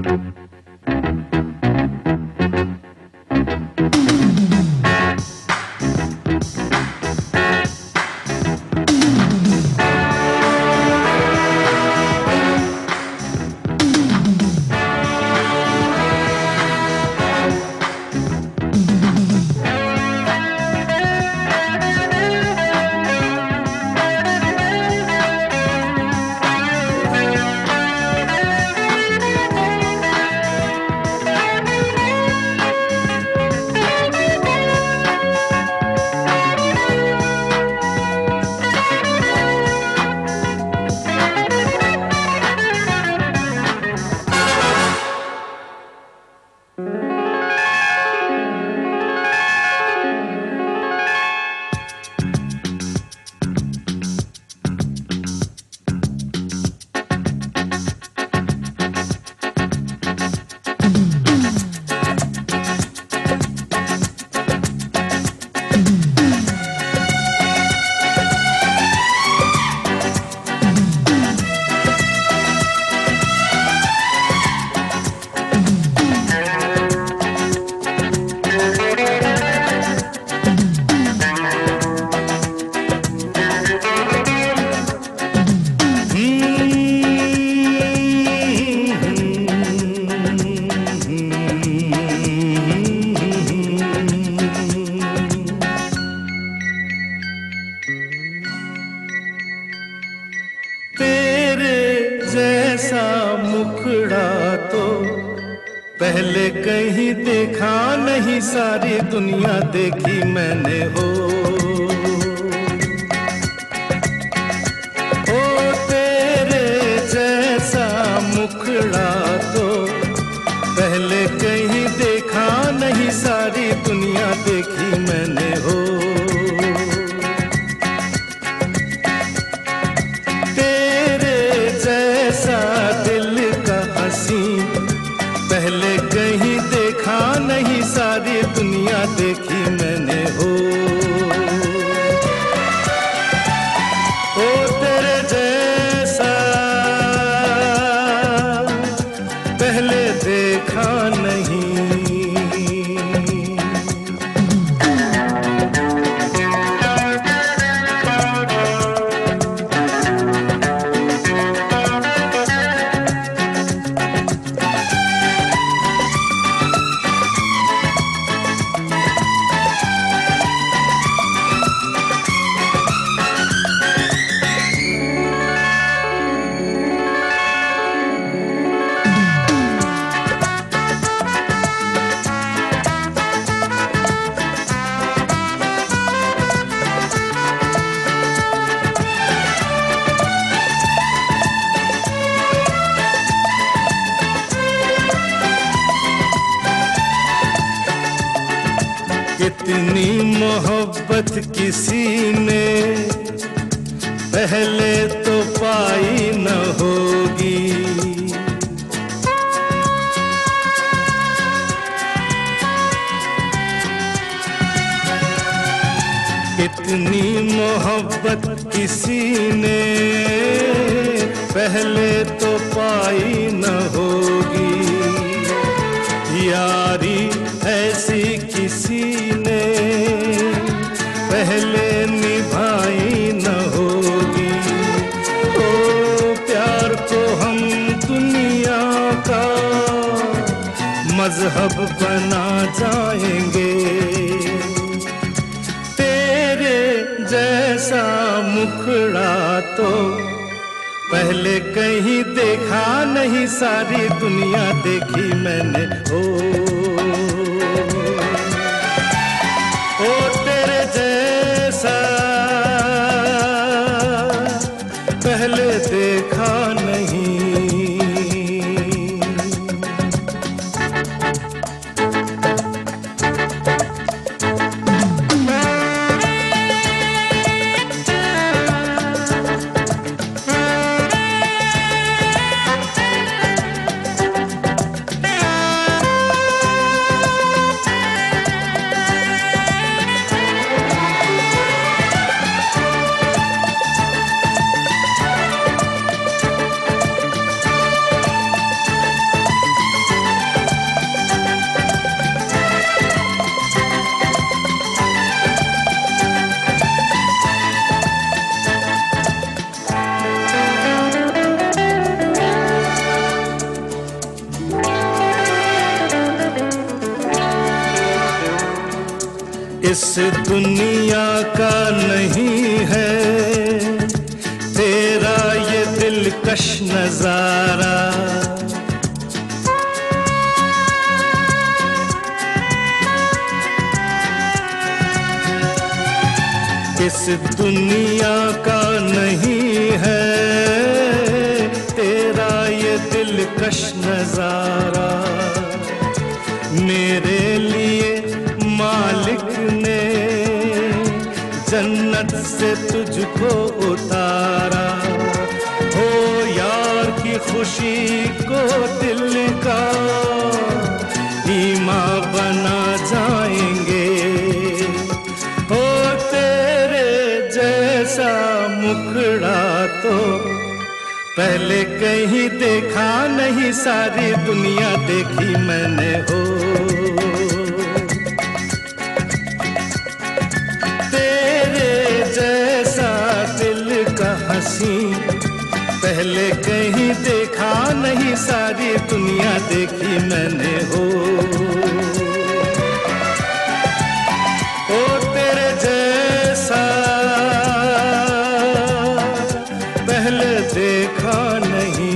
पहले कहीं देखा नहीं, सारी दुनिया देखी मैंने हो। ओ तेरे जैसा मुखड़ा तो पहले कहीं देखा नहीं, सारी दुनिया देखी मैंने हो। तेरे जैसा दिल का हंसी पहले कहीं देखा नहीं, सारी दुनिया देखी मैंने हो। ओ तेरे जैसा पहले देखा नहीं। कितनी मोहब्बत किसी ने पहले तो पाई न होगी। कितनी मोहब्बत किसी ने पहले तो पाई न होगी। यारी ऐसी किसी ने पहले निभाई न होगी। ओ प्यार को हम दुनिया का मजहब बना जाएंगे। तेरे जैसा मुखड़ा तो पहले कहीं देखा नहीं, सारी दुनिया देखी मैंने हो। ओ तेरे जैसा पहले देखा नहीं। इस दुनिया का नहीं है तेरा ये दिलकश नजारा। इस दुनिया का नहीं है तेरा ये दिलकश नजारा। मेरे लिए मालिक ने जन्नत से तुझको उतारा। हो यार की खुशी को दिल का ईमा बना जाएंगे। हो तेरे जैसा मुखड़ा तो पहले कहीं देखा नहीं, सारी दुनिया देखी मैंने हो। तेरे जैसा दिल का हंसी पहले कहीं देखा नहीं, सारी दुनिया देखी मैंने हो। ओ तेरे जैसा पहले देखा नहीं।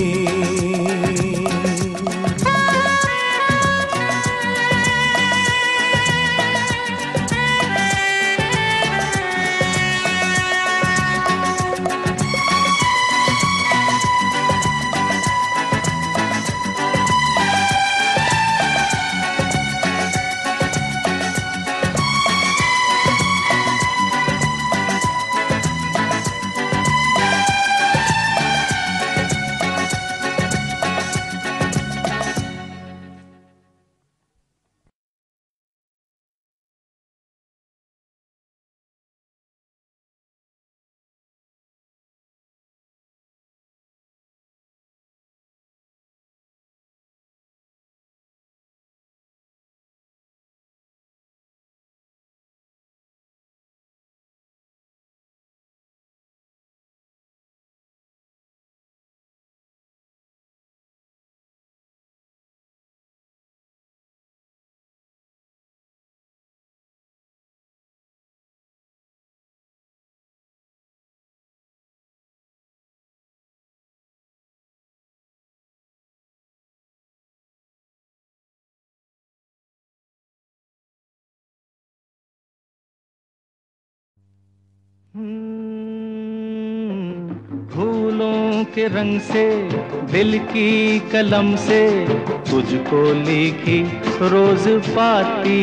फूलों के रंग से दिल की कलम से तुझको लिखी रोज पाती।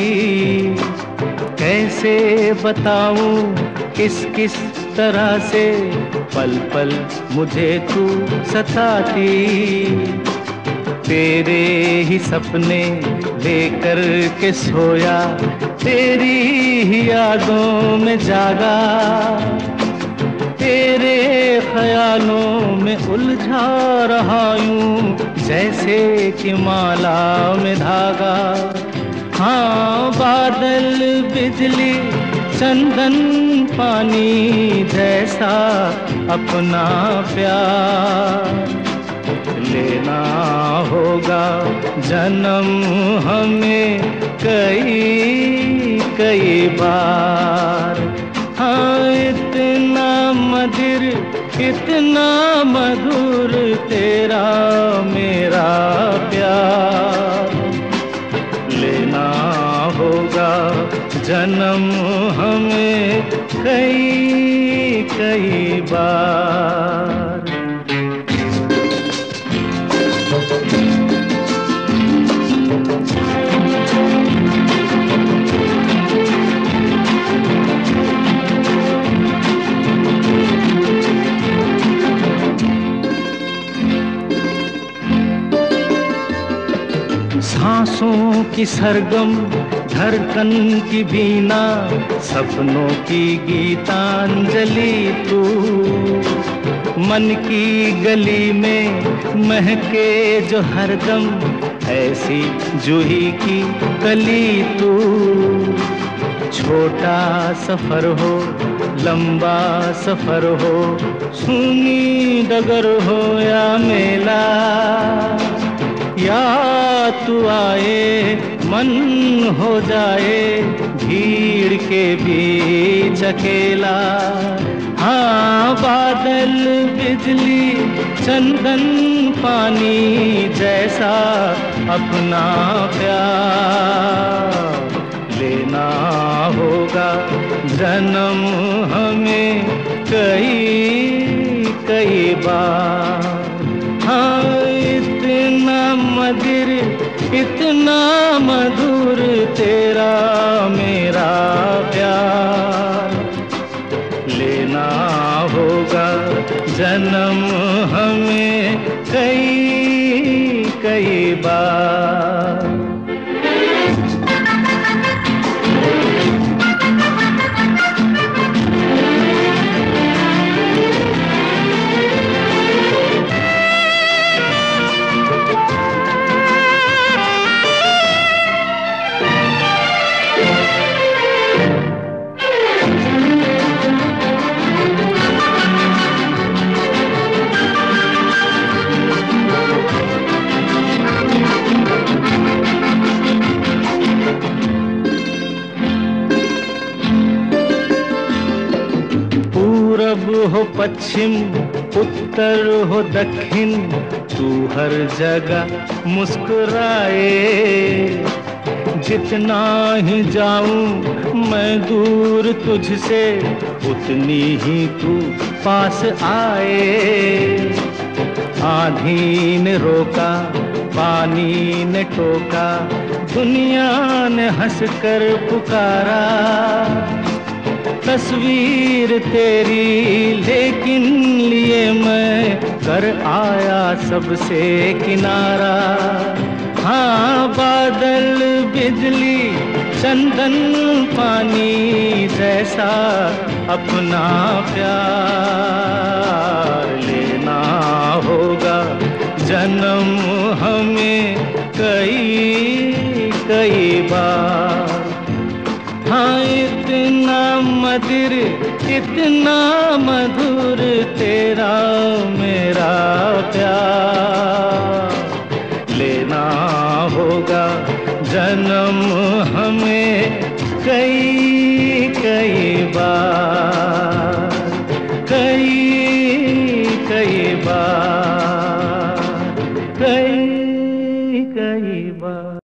कैसे बताऊं किस किस तरह से पल पल मुझे तू सताती। तेरे ही सपने लेकर के सोया, तेरी ही यादों में जागा, तेरे ख्यालों में उलझा रहा यूं जैसे कि माला में धागा। हाँ बादल बिजली चंदन पानी जैसा अपना प्यार लेना होगा जन्म हमें कई कई बार। हाँ इतना मधुर इतना मधुर तेरा मेरा प्यार लेना होगा जन्म हमें कई कई बार। सांसों की सरगम धड़कन की बीना सपनों की गीतांजलि तू। मन की गली में महके जो हरदम ऐसी जूही की कली तू। छोटा सफर हो लंबा सफर हो, सूनी डगर हो या मेला, या तू आए मन हो जाए भी के बीच अकेला। हाँ, बादल बिजली चंदन पानी जैसा अपना प्यार लेना होगा जन्म हमें कई कई बार। हाँ, इतना मधुर इतना मधुर तेरा मेरा प्यार लेना होगा जन्म हमें कई कई बार। पूरब हो पश्चिम उत्तर हो दक्षिण तू हर जगह मुस्कुराए। जितना ही जाऊं मैं दूर तुझसे उतनी ही तू पास आए। आंधी ने रोका पानी ने टोका दुनिया ने हंसकर पुकारा। तस्वीर तेरी लेकिन लिए मैं कर आया सबसे किनारा। हाँ, बादल बिजली चंदन पानी जैसा अपना प्यार लेना होगा जन्म हमें कई कई बार। हाँ, इतना मधुर इतना मधुर तेरा मेरा प्यार लेना होगा जन्म हमें कई कई बार कई कई बार कई कई बार।